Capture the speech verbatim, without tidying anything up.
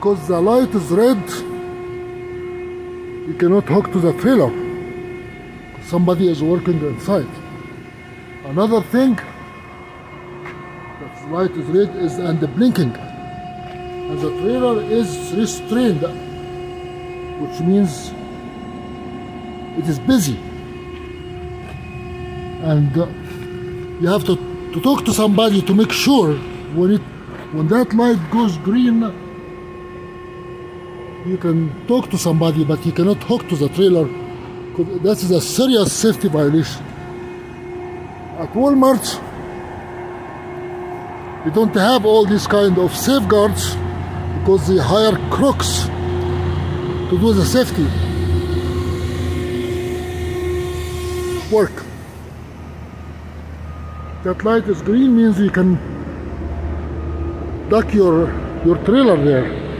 because the light is red, you cannot hook to the trailer. Somebody is working inside. Another thing, that the light is red is and the blinking. And the trailer is restrained, which means it is busy. And uh, you have to, to talk to somebody to make sure when it when that light goes green, you can talk to somebody, but you cannot hook to the trailer, because that is a serious safety violation. At Walmart, we don't have all these kind of safeguards because they hire crooks to do the safety work. That light is green means you can dock your, your trailer there.